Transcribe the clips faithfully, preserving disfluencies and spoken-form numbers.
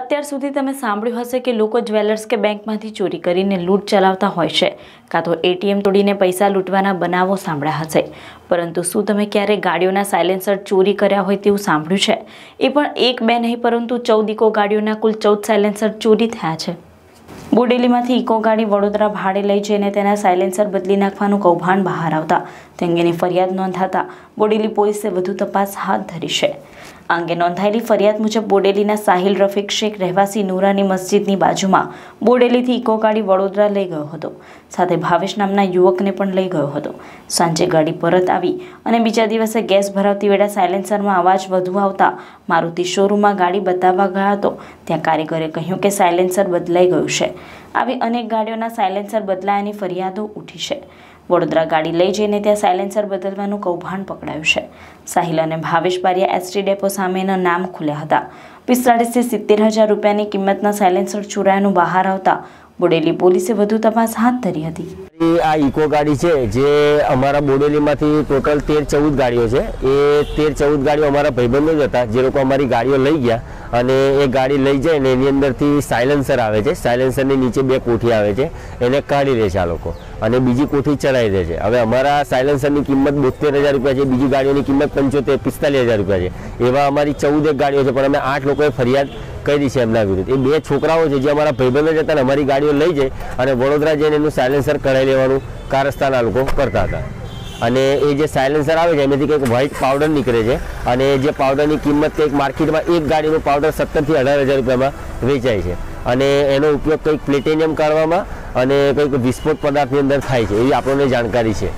અત્યાર સુધી તમે સાંભળ્યું હશે કે લોકો જ્વેલર્સ કે બેંકમાંથી ચોરી કરીને લૂંટ ચલાવતા હોય છે, કાં તો એટીએમ તોડીને પૈસા લૂંટવાના બનાવો સાંભળ્યા હશે, પરંતુ શું તમે ક્યારે ગાડીઓના સાયલેન્સર ચોરી કર્યા હોય તેવું સાંભળ્યું છે? એ પણ એક બે નહીં પરંતુ ચૌદ ઇકો ગાડીઓના કુલ ચૌદ સાયલેન્સર ચોરી થયા છે। બોડેલીમાંથી ઇકો ગાડી વડોદરા ભાડે લઈ જઈને તેના સાયલેન્સર બદલી નાખવાનું કૌભાંડ બહાર આવતા તે અંગેની ફરિયાદ નોંધાતા બોડેલી પોલીસે વધુ તપાસ હાથ ધરી છે। આ અંગે નોંધાયેલી ફરિયાદ મુજબ બોડેલીના સાહિલ રફીક શેખ રહેવાસી નૂરાની મસ્જિદની બાજુમાં બોડેલીથી ઇકો ગાડી વડોદરા લઈ ગયો હતો, સાથે ભાવેશ નામના યુવકને પણ લઈ ગયો હતો। સાંજે ગાડી પરત આવી અને બીજા દિવસે ગેસ ભરાવતી વેળા સાયલેન્સરમાં અવાજ વધુ આવતા મારુતિ શોરૂમમાં ગાડી બતાવવા ગયા હતો ત્યાં કારીગરે કહ્યું કે સાયલેન્સર બદલાઈ ગયું છે। આવી અનેક ગાડીઓના સાયલેન્સર બદલાયાની ફરિયાદો ઉઠી છે। વડોદરા ગાડી લઈ જઈને ત્યાં સાયલેન્સર બદલવાનું કૌભાંડ પકડાયું છે। સાહિલ અને ભાવેશ બારિયા એસટી ડેપો સામેના નામ ખુલ્યા હતા। પિસ્તાળીસથી સિત્તેર હજાર રૂપિયાની કિંમતના સાયલેન્સર ચોરાયાનું બહાર આવતા બોડેલી પોલીસે વધુ તપાસ હાથ ધરી હતી। આ ઇકો ગાડી છે જે અમારા બોડેલીમાંથી ટોટલ તેર ચૌદ ગાડીઓ છે। એ તેર ચૌદ ગાડીઓ અમારા ભાઈબંધો જ હતા જે લોકો અમારી ગાડીઓ લઈ ગયા અને એ ગાડી લઈ જાય ને એની અંદરથી સાયલેન્સર આવે છે, સાયલેન્સરની નીચે બે કોઠી આવે છે, એને કાઢી લે છે આ લોકો અને બીજી કોઠી ચડાવી દે છે। હવે અમારા સાયલેન્સરની કિંમત બોતેર હજાર રૂપિયા છે, બીજી ગાડીઓની કિંમત પંચોતેર પિસ્તાલીસ હજાર રૂપિયા છે। એવા અમારી ચૌદ એક ગાડીઓ છે, પણ અમે આઠ લોકોએ ફરિયાદ કરી છે એમના વિરુદ્ધ। એ બે છોકરાઓ છે જે અમારા ભાઈબંધો જ હતા ને અમારી ગાડીઓ લઈ જાય અને વડોદરા જઈને એનું સાયલેન્સર કઢાઈ લેવાનું કારસ્તાન આ લોકો કરતા હતા। અને એ જે સાયલેન્સર આવે છે એમાંથી કંઈક વ્હાઇટ પાવડર નીકળે છે અને જે પાવડરની કિંમત કંઈક માર્કેટમાં એક ગાડીનું પાવડર સત્તરથી અઢાર હજાર રૂપિયામાં વેચાય છે અને એનો ઉપયોગ કંઈક પ્લેટિનિયમ કાઢવામાં અને કંઈક વિસ્ફોટ પદાર્થની અંદર થાય છે એવી આપણને જાણકારી છે।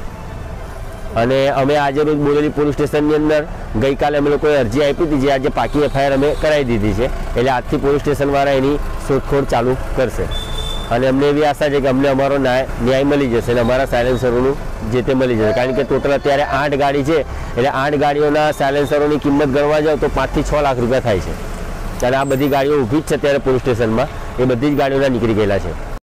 અને અમે આજે રોજ બોડેલી પોલીસ સ્ટેશનની અંદર ગઈકાલે અમે લોકોએ અરજી આપી હતી જે આજે પાકી એફઆઈઆર અમે કરાવી દીધી છે, એટલે આજથી પોલીસ સ્ટેશનવાળા એની શોધખોળ ચાલુ કરશે અને અમને એવી આશા છે કે અમને અમારો ન્યાય ન્યાય મળી જશે અને અમારા સાયલેન્સરોનું જે તે મળી જશે, કારણ કે ટોટલ અત્યારે આઠ ગાડી છે એટલે આઠ ગાડીઓના સાયલેન્સરોની કિંમત ગણવા જાઓ તો પાંચથી છ લાખ રૂપિયા થાય છે અને આ બધી ગાડીઓ ઊભી જ છે અત્યારે પોલીસ સ્ટેશનમાં, એ બધી જ ગાડીઓના નીકળી ગયેલા છે।